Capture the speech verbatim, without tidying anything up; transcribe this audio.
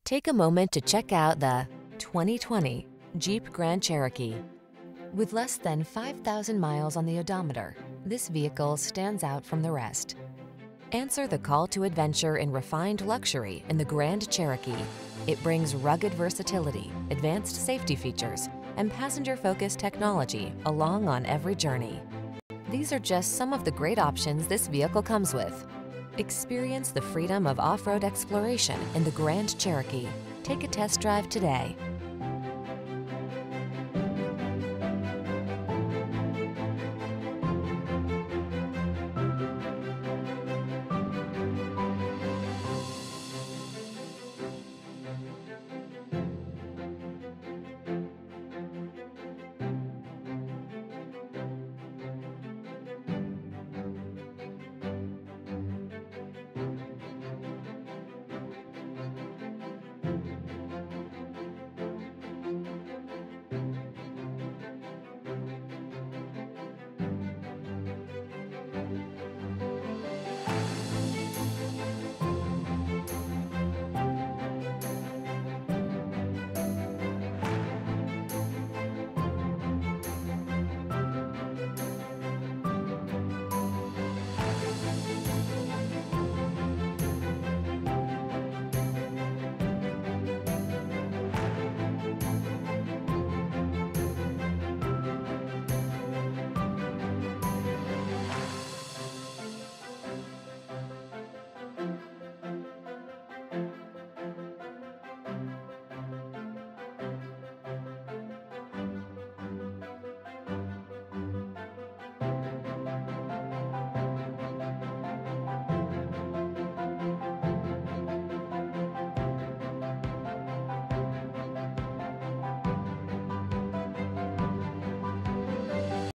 Take a moment to check out the twenty twenty Jeep Grand Cherokee. With less than five thousand miles on the odometer, this vehicle stands out from the rest. Answer the call to adventure in refined luxury in the Grand Cherokee. It brings rugged versatility, advanced safety features, and passenger-focused technology along on every journey. These are just some of the great options this vehicle comes with. Experience the freedom of off-road exploration in the Grand Cherokee. Take a test drive today.